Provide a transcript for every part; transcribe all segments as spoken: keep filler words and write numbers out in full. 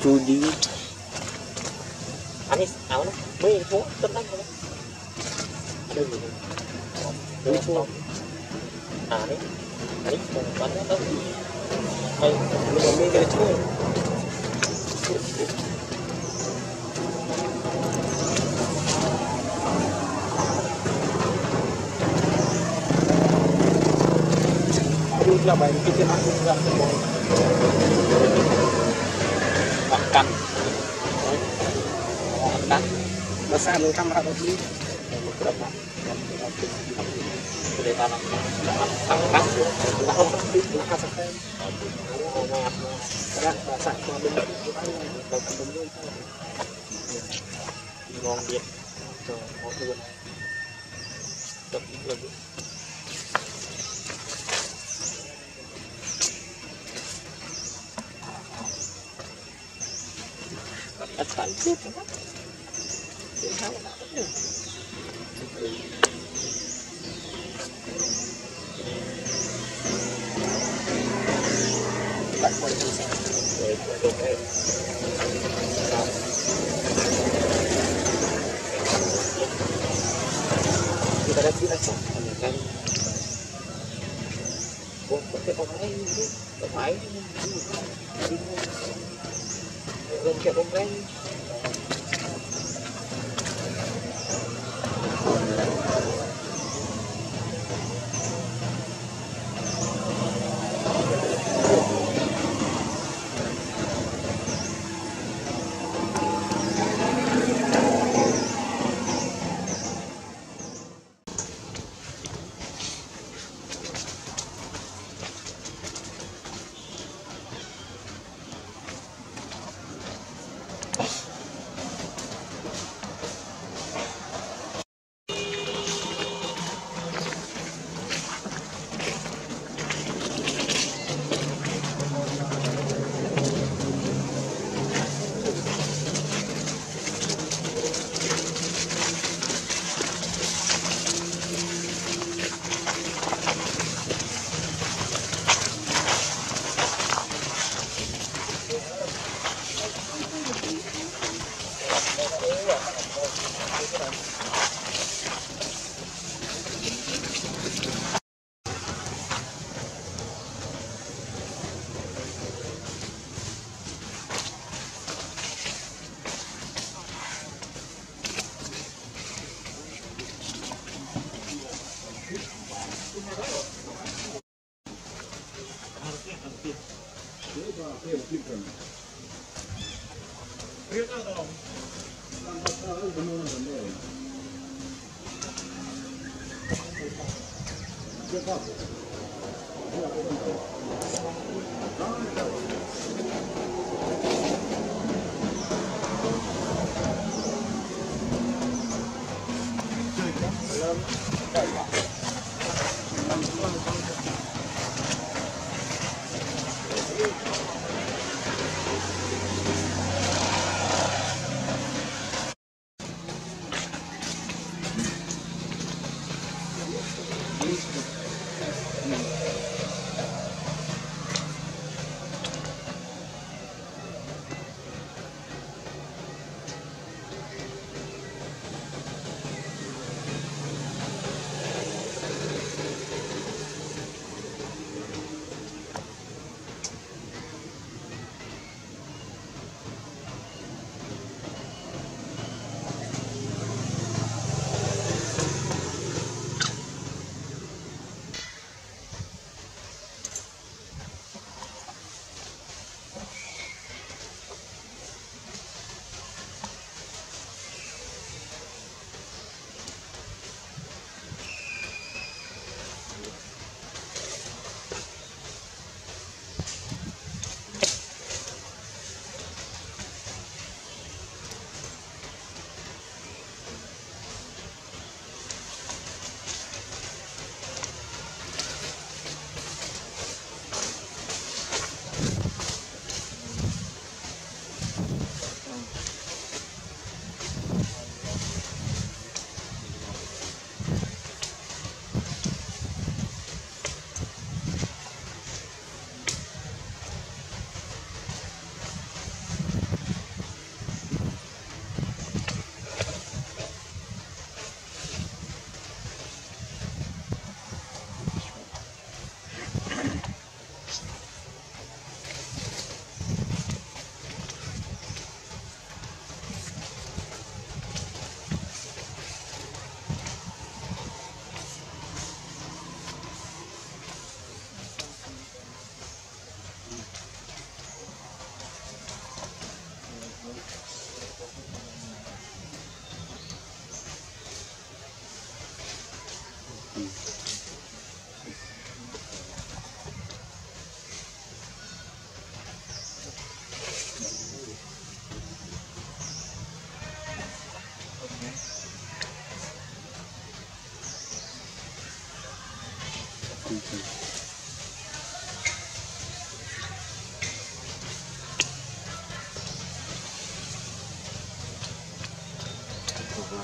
Jody anh ấy áo nó mấy phố tân anh không đây gì đây phố à đấy đấy còn bắn nó đâu đây mình còn mấy cái phố là bài cái trên mặt cũng ra cái mồi bạn cắn cắn nó xa lên camera một tí để ta làm thằng cắn nó không biết nó khác sao nó nó sạch qua bên đó nó cầm luôn ngon điệp rồi ngon luôn tập luôn Hãy subscribe cho kênh Ghiền Mì Gõ để không bỏ lỡ những video hấp dẫn.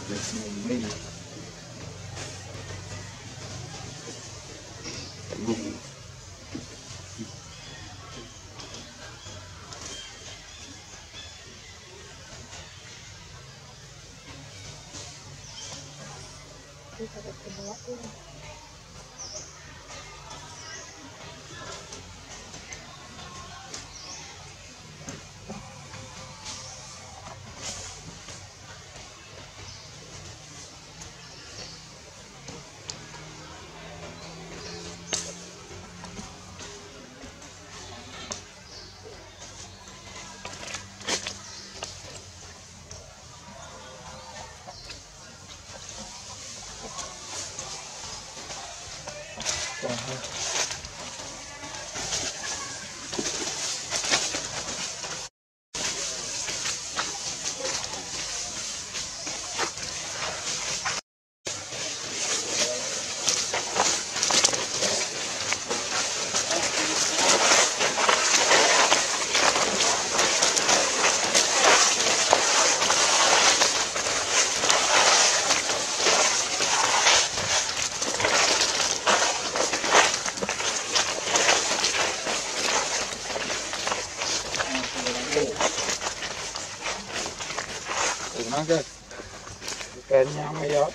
นี่บุ้งcái cái nhau mấy đó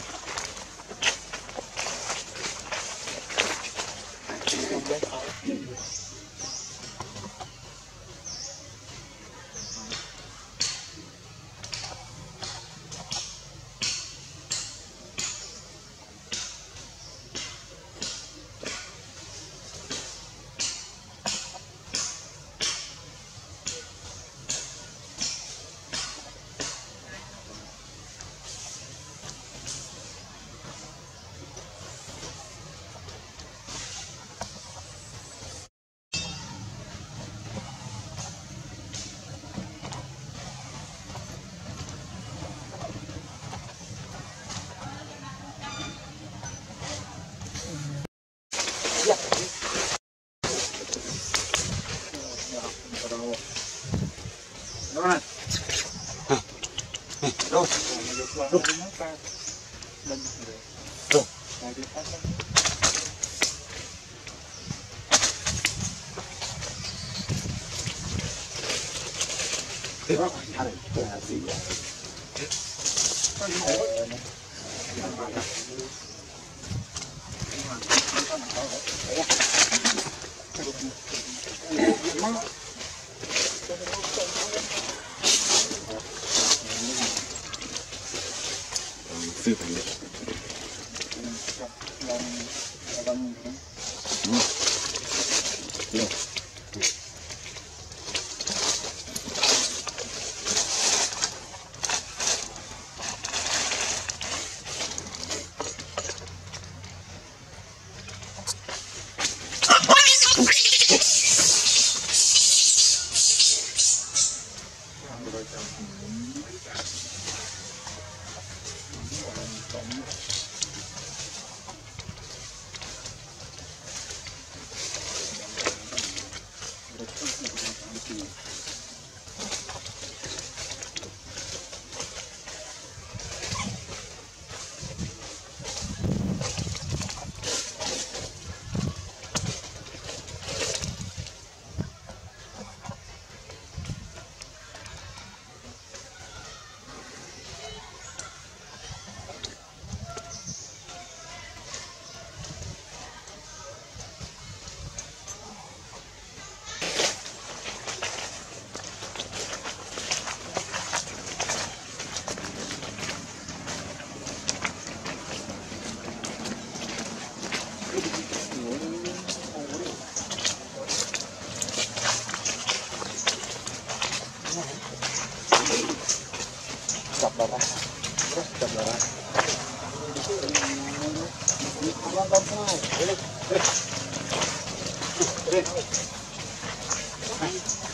Rồi. Rồi. Rồi. Thế đó, ăn này, là gì vậy? Sư phải được. Được. Chập vào ra, chập vào ra. Con con thôi, đi đi, đi.